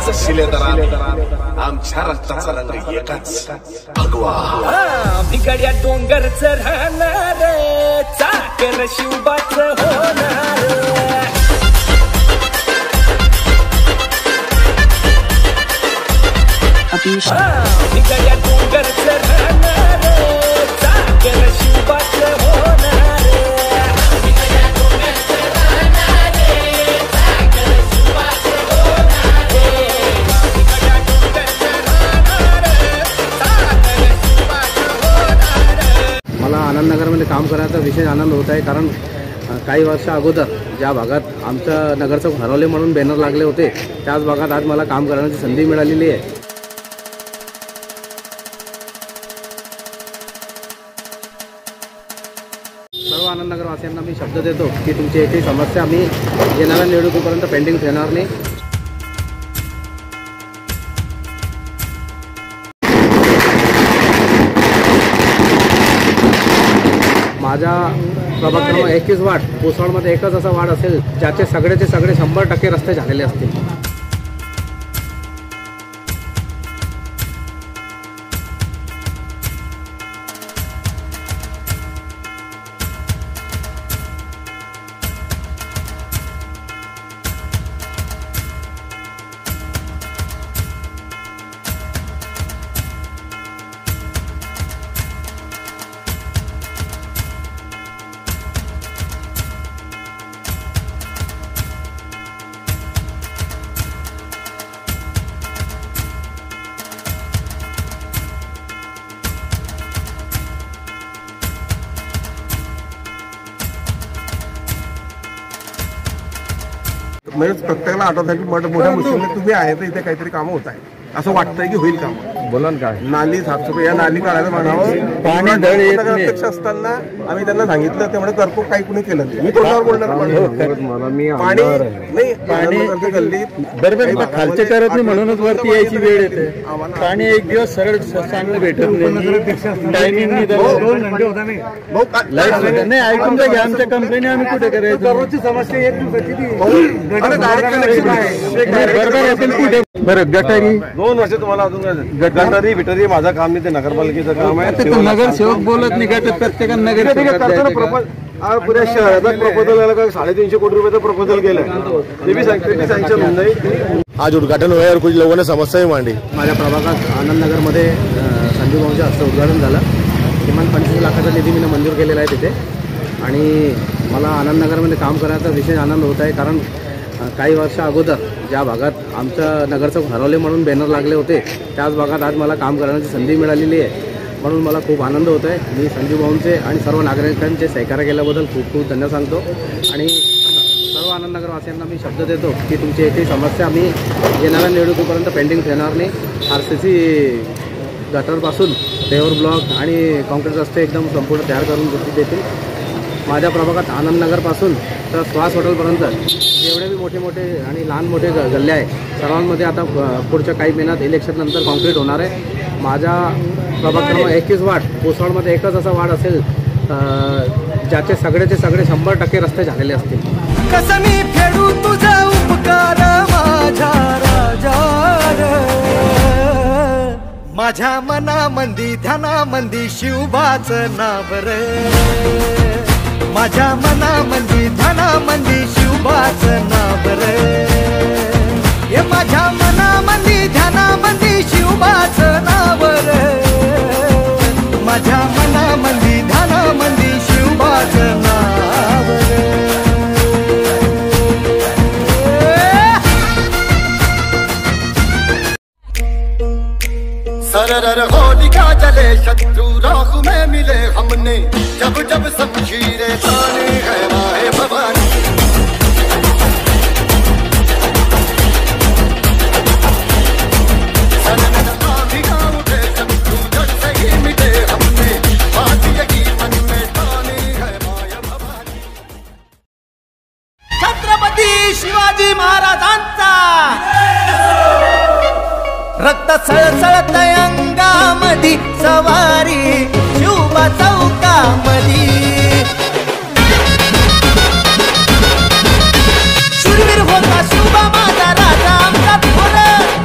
सगळ्यांचं शिलेदार आमच्या रक्ताचा रंग एकच भगवा। भिगड्या डोंगरच राहणार चाकर शिवबाच होणार। भिगड्या डोंगरच राहणार चाकर शिवबाच होणार। मला आनंदनगरमध्ये काम करायचा विशेष आनंद होत आहे, कारण काही वर्ष अगोदर ज्या भागात आमचं नगरचौक हरवले म्हणून बॅनर लागले होते त्याच भागात आज मला काम करण्याची संधी मिळालेली आहे। सर्व आनंदनगरवासियांना मी शब्द देतो की तुमची एकही समस्या मी येणाऱ्या निवडणुकीपर्यंत पेंडिंग ठेवणार नाही। माझ्या प्रभाग क्रमांक 21 वार्ड कोसळमध्ये एकच असा वार्ड असेल ज्याचे सगळेचे सगळे 100% रस्ते झालेले असतील। म्हणजे प्रत्येकाला आठवत आहे की मोठ्या मुश्किलने तुम्ही आहे तर इथे काहीतरी कामं होत आहे असं वाटतंय की होईल काम। बोला ना काय नाली साफसफाई या नाली काढायला म्हणावं पाणी धड येत नाही। अध्यक्ष असताना आम्ही त्यांना सांगितलं त्यामुळे करको काही कुणी केलं नाही। मी तोंडावर बोलणार पाणी नाही पाणी गल्लीत दरम्यान खालचे करत नाही म्हणूनच वरती यायची वेळ येते। पाणी एक दिवस सरळ चांगलं भेटत नाही, टायमिंग नाही ऐकून घ्या आमच्या कंपनी आम्ही कुठे करायचं। दररोजची समस्या एक दिवसाची बरोबर असेल कुठे बरं गटारी 2 वर्ष तुम्हाला अजून गटारी बिटारी माझं काम नाही, ते नगरपालिकेचं काम आहे। नगरसेवक बोलत नाही का तर प्रत्येकानं नगर पुऱ्या शहराचा प्रपोजल आला का 350 कोटी रुपयाचा प्रपोजल गेलाय ते बी सँक्शन होऊन जाईल। आज उद्घाटन हुआ और कुछ लोगों ने समस्या मांडी। माझ्या प्रभागात आनंदनगरमध्ये संजू भाऊंच्या हस्ते उद्घाटन झालं। किमान 25 लाखाचा निधी मी मंजूर केलेला आहे तिथे आणि मला आनंदनगरमध्ये काम करायचा विशेष आनंद होत आहे, कारण काही वर्ष अगोदर ज्या भागात आमचं नगरचौक हरवले म्हणून बॅनर लागले होते त्याच भागात आज मला काम करण्याची संधी मिळालेली आहे, म्हणून मला खूप आनंद होत आहे। मी संजू भाऊंचे आणि सर्व नागरिकांचे सहकार्य केल्याबद्दल खूप खूप धन्यवाद सांगतो आणि सर्व आनंदनगरवासियांना मी शब्द देतो की तुमची एकही समस्या मी येणाऱ्या निवडणुकीपर्यंत पेंडिंग ठेवणार नाही। RCC गटरपासून पेवर ब्लॉक आणि कॉन्क्रीट रस्ते एकदम संपूर्ण तयार करून देतील। माझ्या प्रभागात आनंदनगरपासून तर स्वास हॉटेलपर्यंत जेवढे बी मोठे मोठे आणि लहान मोठे गल्ले आहे सर्वांमध्ये आता पुढच्या काही महिन्यात इलेक्शननंतर कॉन्क्रीट होणार आहे। माझ्या प्रभाग क्रमांक 21 वार्ड कोसळमध्ये एकच असा वार्ड असेल ज्याचे सगळेचे सगळे 100% रस्ते झालेले असतील। कसं मी फेडू तुझा उपकार माझ्या राजा, माझ्या मनामंदी ध्यानामंदी शिवबाचं नाव रे, माझ्या मनामंदी ध्यानामंदी शिवबाचं नाव रे, हे माझ्या मनामंदी ध्यानामंदी शिवबाचं नाव रे, माझ्या मनामंदी ध्यानामंदी शिवबाचं नाव रे। सरर होलिका जले शत्रु राह में मिले हमने, जब जब शमशीरें ताने है माए भवानी। उठे शत्रु जड़ से ही मिटे हमने, बात यही मन में ताने है माए भवानी। छत्रपती शिवाजी महाराजांचा रक्त सळसळत अंगामधी सवारी शिवबा चौकामधी, शूरवीर होता शिवबा माझा राजा आमचा थोर,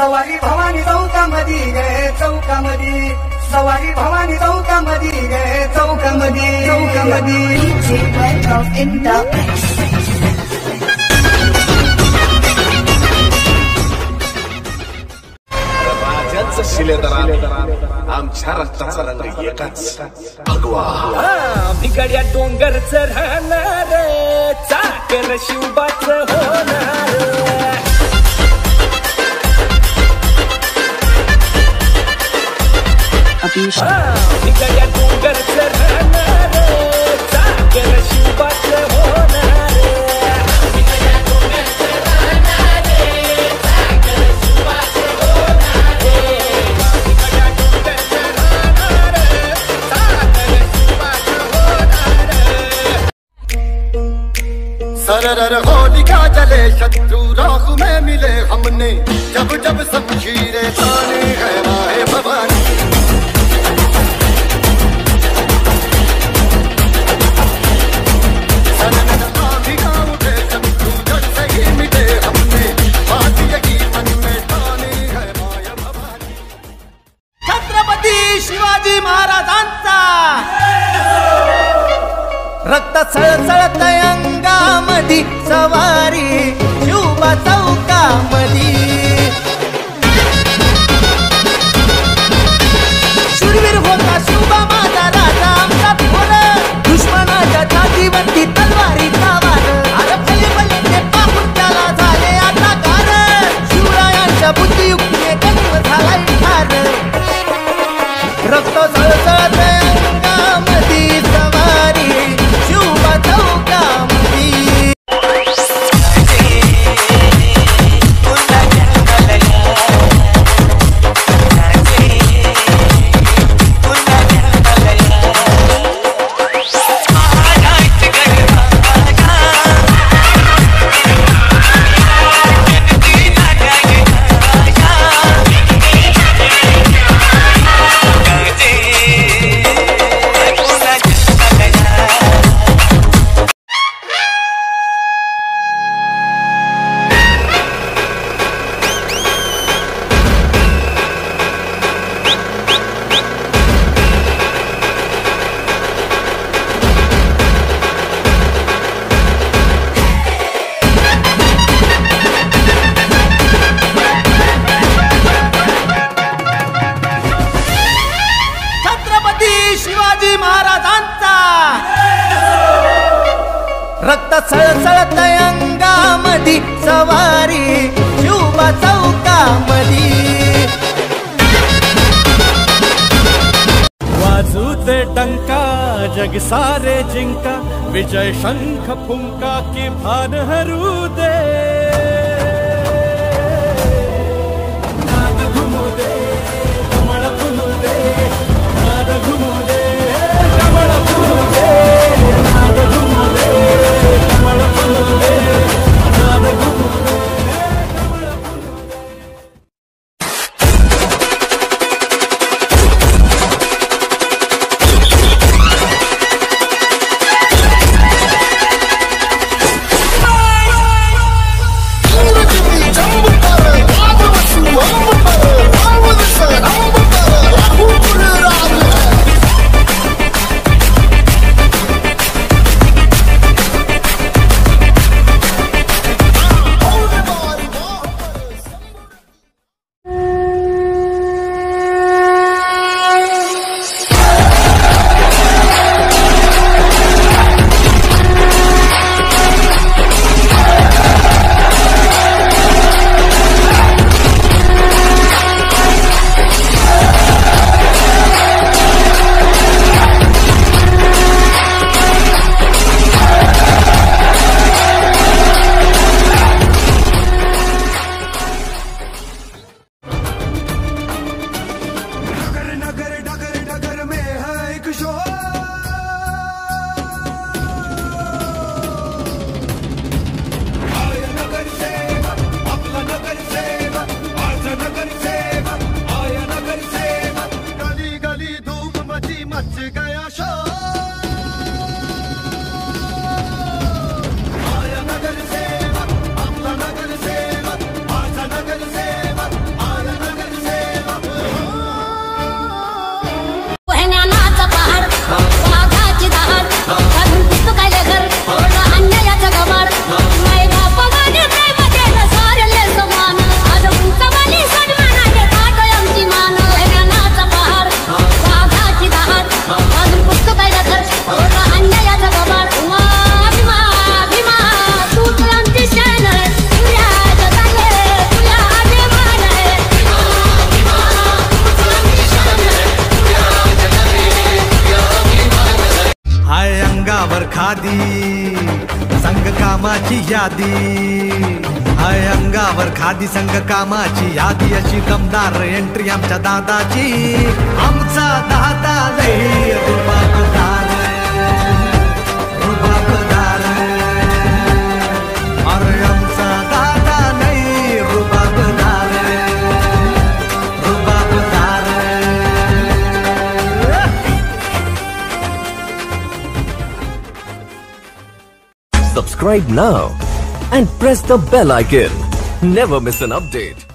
सवारी भवानी चौकामधी गे चौकामधी सवारी भवानी चौकामधी गे चौकामधी राजांचं शिलेदार आमच्या रक्ताचा रंग एकाच भगवा. बिगड्या डोंगरच राहणार चाकर शिवबाच होणार. बिगड्या डोंगरच राहणार चाकर शिवबाच होणार. सरर होलिका जले शत्रु राख में मिले हमने जब जब शमशीरें ताने है माए भवानी. सनन आंधियां उठे शत्रु जड़ से ही मिटे हमने बात यही मन में ताने है माए भवानी. छत्रपती शिवाजी महाराजांचा रक्त सळसळत अंगामधी सवारी शिवबा चौकामधी. शूरवीर होता शिवबा माझा राजा आमचा थोर दुश्मनाच्या छातीवरती तलवारीचा वार. अरे भले भले ते पाहून त्याला झाले आता गार. शिवरायांच्या बुद्धियुक्तीने गणिम झालाय ठार. रक्त सळसळत अंगामधी सवारी शिवबा चौकामधी. शिवाजी महाराजांचा रक्त सळसळत अंगामधी सवारी शिवबा चौकामधी. वाजू दे डंका जग सारे जिंका विजय शंख फुंका की भान हरू दे. नाद घुमू दे कमळ फुलू दे. नाद घुमू दे कमळ फुलू दे. नाद घुमू दे कमळ फुलू दे. नाद घुमू दे कमळ फुलू दे. अंगावर खादी संग कामाची यादी हाय अंगावर खादी संग कामाची यादी अशी दमदार एंट्री आमच्या दादाची आमचा दादा लई रुबाबदार रुबाबदार अरे आमचा दादा लई रुबाबदार रुबाबदार Subscribe now and press the bell icon. Never miss an update.